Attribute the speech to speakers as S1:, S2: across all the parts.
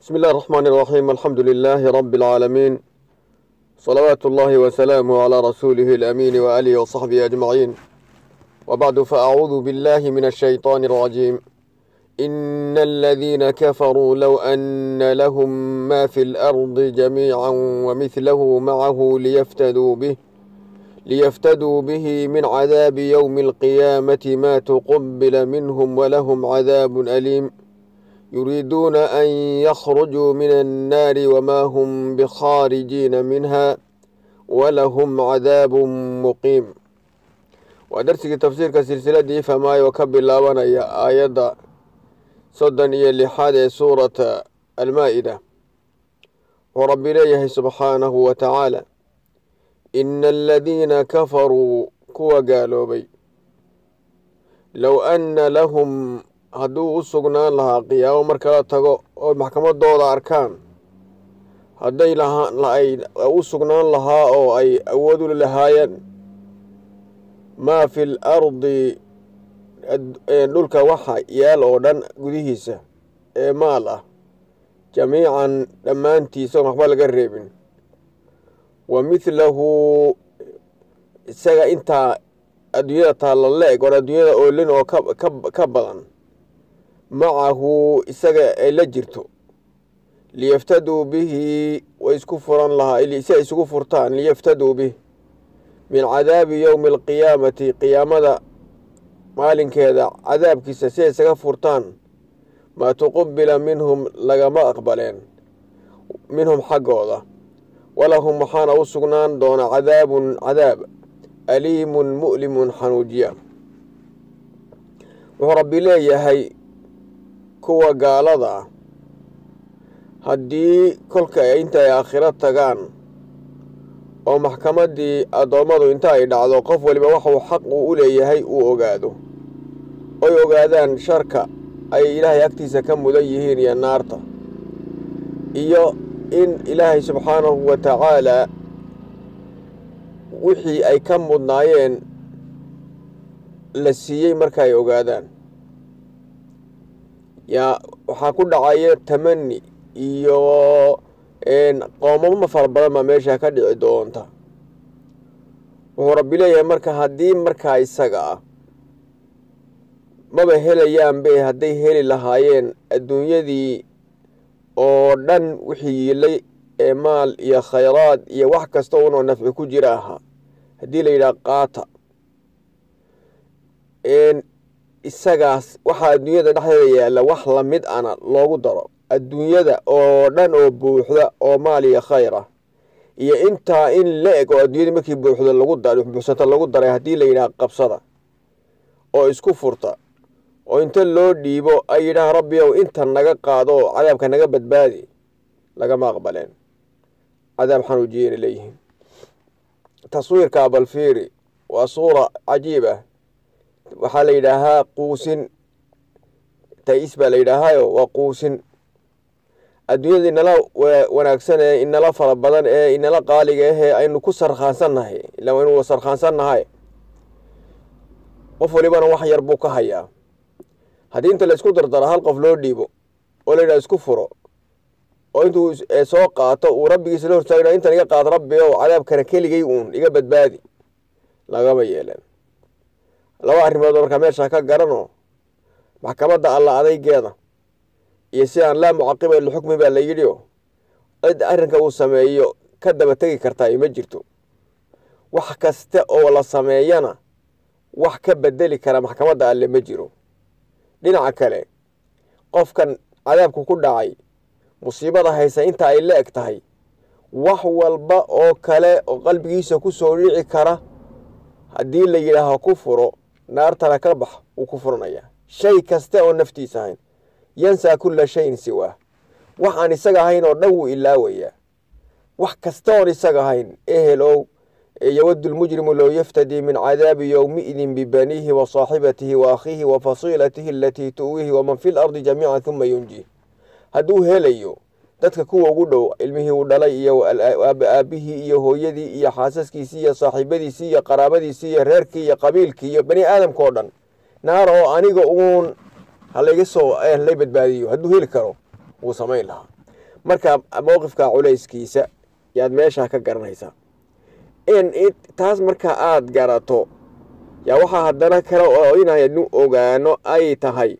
S1: بسم الله الرحمن الرحيم. الحمد لله رب العالمين، صلوات الله وسلامه على رسوله الأمين وآله وصحبه أجمعين، وبعد، فأعوذ بالله من الشيطان الرجيم. إن الذين كفروا لو أن لهم ما في الأرض جميعا ومثله معه ليفتدوا به من عذاب يوم القيامة ما تقبل منهم ولهم عذاب أليم. يريدون أن يخرجوا من النار وما هم بخارجين منها ولهم عذاب مقيم. ودرسك تفسير كسلسلة دي فما يوكب الله وانا آيات صدن لحاد سورة المائدة. ورب إليه سبحانه وتعالى: إن الذين كفروا كوا قالوا بي لو أن لهم hadduu u sugnaan lahaa qiyaamo marka la tago oo maxkamaddooda arkaan, hadday u sugnaan lahaa oo ay awood u lahaayeen maa fi l ardi, dhulka waxa yaal oo dhan gudihiisa ee maal ah, jamiican dhammaantiisa oo waxba laga reebin, wa midlahu isaga intaa adduunyada taalla la-eg oo adduunyada oolin oo ka badan, macahu isaga ay la jirto, liyaftaduu bihi way isku furan lahaa si ay isugu furtaan, liyaftaduu bih min cadaabi yowmi alqiyaamati, qiyaamada maalinkeeda cadaabkiisa si ay isaga furtaan, maa tuqubila minhum lagama aqbaleen minhum xaggooda, walahum waxaana u sugnaan doona cadaabun cadaab aliimun mu'limun xanuujiya. wuxuu rabbi leeyahay kuwa gaalada ah haddii kolka intay aakhiro tagaan oo maxkamaddii addoommadu inta ay dhacdo qof waliba waxuu xaq uu u leeyahay uu ogaado, oy ogaadaan sharka ay ilaahay agtiisa ka mudan yihiin iyo naarta, iyo in ilaahay subxaanahu wa tacaalaa wixii ay ka mudnaayeen la siiyey marka ay ogaadaan, waxaa ku dhacaya tamani iyo qoomamo fara badan baa meesha ka dhici doonta. wuxuu rabbi leeyahay marka haddii markaa isaga ah maba helayaanbe, hadday heli lahaayeen adduunyadii oo dhan wixii yiilay ee maal iyo khayraad iyo wax kasta unoo nafci ku jira ahaa, haddii la yidhaha qaata isagaas waxaa adduunyada dhexdeeda yaalla wax la mid ana loogu daro, adduunyada oo dhan oo buuxda oo maal iyo khayr ah, iyo intaa in la eg oo adduunyadii markii buuxsanta lagu daray, haddii la yidhaha qabsada oo isku furta oo inta loo dhiibo ay yidhaha rabbi ow inta naga qaado oo cadaabka naga badbaadi, lagama aqbaleen. cadaab xanuujiyeyna leeyihiin. taswiirka balfiiri waa suura cajiib ah. waxaa la yidhaahaa quusin, ta'is baa la yidhaahaayo waa quusin. adduunyada inala wanaagsan ee inala fara badan ee inala qaaliga ahee aynu ku sarkhaansannahay, ilaa waynu sarkhaansannahay, qof walibana wax yar buu ka hayaa. haddii inta la isku dardaro hal qof loo dhiibo oo la yidhaha isku furo, oo intuu soo qaato uu rabbigiisa la hortaagna intan iga qaad rabbi ow cadaabkana keligay uun iga badbaadi, lagama yeeleen. laba arrimood oo markaa meesha ka garanoo maxkamadda alla adaygeeda iyo si aan laa mucaqiba lixukmi baa la yidhi oo cid arrinka uu sameeyo ka daba tegi kartaa ima jirto. wax kasta oo la sameeyana wax ka bedeli kara maxkamadda alle ma jiro. dhinaca kale, qofkan cadaabku ku dhacay musiibada haysa inta ay la eg tahay, wax walba oo kale oo qalbigiisa ku soo dhici kara haddii la yidhaaho ku furo naartana ka bax wuu ku furanayaa. shay kasta oo naftiisa ahayn, yansaa kulla shayin siwaa, wax aan isaga ahayn oo dhan wuu ilaawayaa. wax kasta oon isaga ahayn, ehelow yawaddu lmujrimu low yaftadii min cadaabi yowmiidin bibaniihi wa saaxibatihi wa akhiihi wa fasiilatihi alatii tu'wiihi waman fi lardi jamiican huma yunjih. hadduu helayo dadka kuwa ugu dhow, ilmihii uu dhalay iyo aabbihii iyo hooyadii iyo xaasaskiisii iyo saaxiibadiisii iyo qaraabadiisii iyo reerkii iyo qabiilkii iyo bani aadamka oo dhan, naar oo aniga uun halayga soo lay badbaadiyo hadduu heli karo wuu samayn lahaa. marka mowqifka culayskiisa yaad meesha ka garanaysaa taas marka aad garato yaa waxaa haddana kale oo inaynu ogaano ay tahay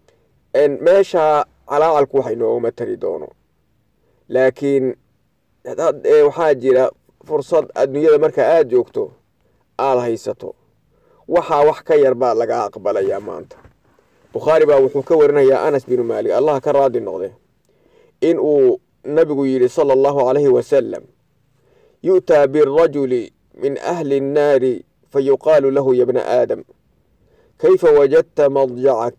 S1: meesha calaacalku wax inoogama tari doono laakiin waxaa jira fursad adduunyada marka aad joogto aad haysato waxaa wax ka yar baa laga aqbalayaa maanta bukhaari baa wuxuu ka warinayaa anas binu maalik allah ka raadi noqde in uu nabigu yidhi sala allahu calayhi wasalam yu'taa birajuli min ahli nnaari fayuqaalu lahu ya bna aadam kayfa wajadta madjacak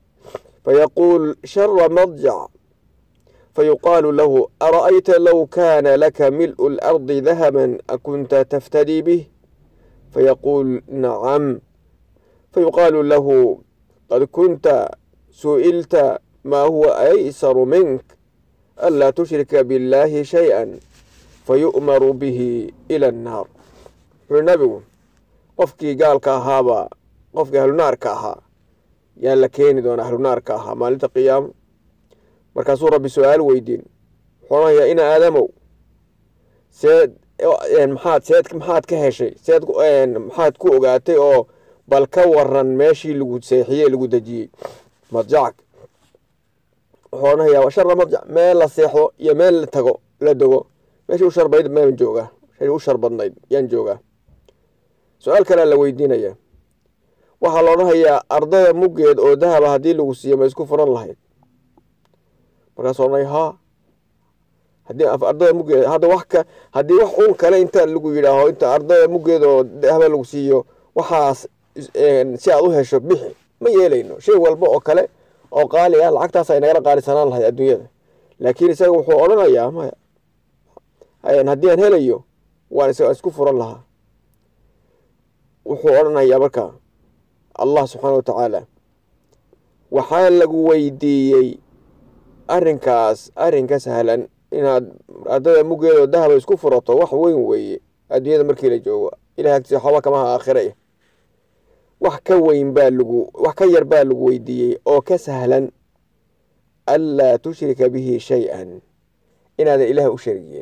S1: فيقول شر مضجع فيقال له أرأيت لو كان لك ملء الأرض ذهبا أكنت تفتدي به فيقول نعم فيقال له قد كنت سئلت ما هو أيسر منك ألا تشرك بالله شيئا فيؤمر به إلى النار النبي قفكي قال كهابا قفكي أهل النار كها يا لكين دون أهل النار كها مالت قيام مركزوا ربي سؤال ويدين حنا يا إنا آدمو سيد محاد كهشي سيد محاد كو أجاتي أو بالكورن ماشي لجود سيحية لجود دجي مضجعك حنا يا وشر مضجع ما لا سيحو يا ما لا تجو لا دجو ماشي وشر بيد ما من جوجا شيء وشر بنايد ين جوجا سؤال كلا لو ويدين يا waxaa la odhanayaa ardayda muggeed oo dahaba haddii lagu siiyo ma isku furan lahayd markaas odhanay haa haddii ardayda muggeed hadda haddii wax uun kale inta lagu yidhaaho inta ardayda muggeed oo dahaba lagu siiyo waxaas si aad u hesho bixi ma yeelayno shay walba oo kale oo qaali ah lacagtaas ay nagala qaalisanaan lahayd adduunyada laakiin isaga wuxuu odhanayaa maya haddii aan helayo waan isku furan lahaa wuxuu odhanayaa markaa الله سبحانه وتعالى وحال لغو ويديي أرنكاس هلا إن هذا مجيء ذهب يسكو فرطه وحوين وي أدية مركي لجوا إلى هكذا حوا كما آخره وحكوين بالغو وحكير بالغو ويديي أو كسهلا ألا تشرك به شيئا إن هذا إله أشريين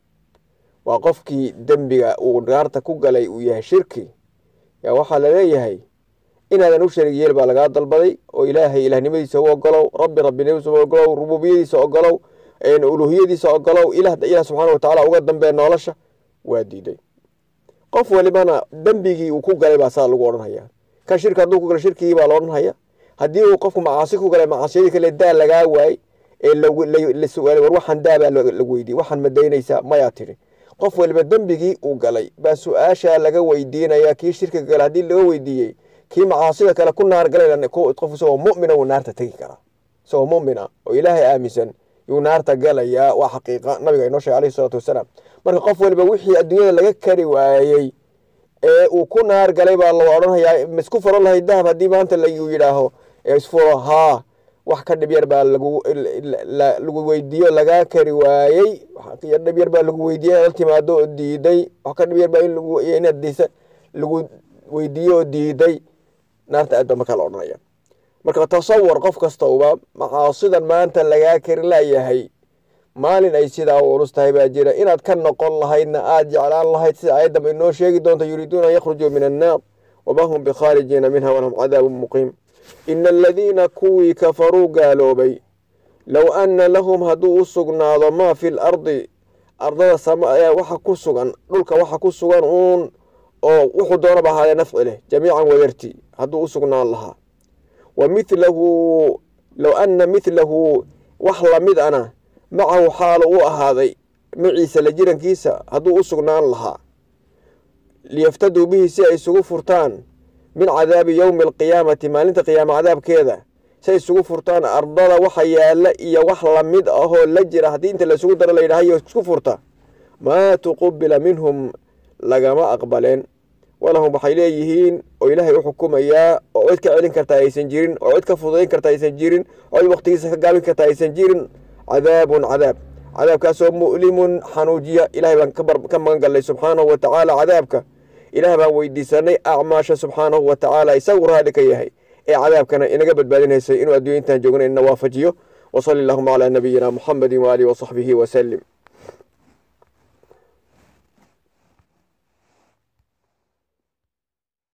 S1: وقفك دنبغا ونغارتك وقالي وياه شركي يا وحال ليهي إن هذا نوشر يجيل بالغاد البدي وإلهي إله نمدي سوى قلو ربي نمدي سوى قلو ربوبية سوى قلو إن ألوهية سوى قلو إله سبحانه وتعالى وقدم بين نولشة واديدي قف ولمانا دنبيجي وكوك قلي باسال لقورن هيا كان شركة دوكو قل شركة بالورن هيا هديه وقفكم معاصيكو قلي معاصيك اللي دا لقاوي اللي سؤال وروحان دابا لقويدي وحان مدينيسا ما ياتري قف ولما دنبيجي وقلي بس آشا لقوي دينا يا كي شركة قل هدي لقوي ديي كي معاصيك كلا كل نهار قال لأن قف سوى مؤمنة والنار تتجي كرا سوى مؤمنة وإلهي آمسا يونار تقال يا وحقيقة نبي نوشي عليه الصلاة والسلام مرة قف واللي بوحي الدنيا اللي كري وعي وكل نهار قال يبقى الله وعرونها يا مسكوفر الله الذهب هدي ما أنت اللي يجيله يسفرها وحكى النبي بقى لجو ويديو لقى كري وعي وحكى النبي بقى لجو ويديو التما دو دي وحكى النبي بقى لجو ينديس لجو ويديو دي naarta aad ma kala odhanaya marka tasawwur qof kasta oo macaasidan maanta laga kari laayahay maalin ay sidaa u ulustahay baa jira inaad ka noqon lahaydna aad jeclaan lahayd sida ayada ma inoo sheegi doonto yuriiduuna yakhruju min an-naar wama hum bikharijina minha wa lahum cadaabun muqiim ina alladhiina kuwii kafaruu gaaloobay low anna lahum hadduu u sugnaado maa fi lardi ardada waxa ku sugan dhulka waxa ku sugan uun oo wuxuu doonaba ahaadee nafci leh jamiican wadarti hadduu u sugnaan lahaa wa midlahu low anna midlahu wax lamid ana macahu xaalo u ahaaday maciisa la jirankiisa hadduu u sugnaan lahaa liyaftaduu bihi si ay isugu furtaan min cadaabi yowmi alqiyaamati maalinta qiyaama cadaabkeeda si ay isugu furtaan ardada waxa yaalla iyo wax lamid ahoo la jira haddii inta la isugu daro la yidhahayo isku furta maa tuqubila minhum lagama aqbaleen walahum waxay leeyihiin oo ilaahay u xukumayaa oo cid ka celin karta aysan jirin oo cid ka fududayn karta aysan jirin oo waqtigiisa ka gaabin karta aysan jirin cadaabkaasoo mu'limun xanuujiya ilaahay baan ka magan gallay subxaanahu wa tacaala cadaabka ilaahay baan weydiisanay acmaasha subxaanahu wa tacaala isagu raali ka yahay ee cadaabkana inaga badbaadinaysay inuu adduunyo intaan joogna ina waafajiyo وصل اللهم على نبينا محمد وآله وصحبه وسلم.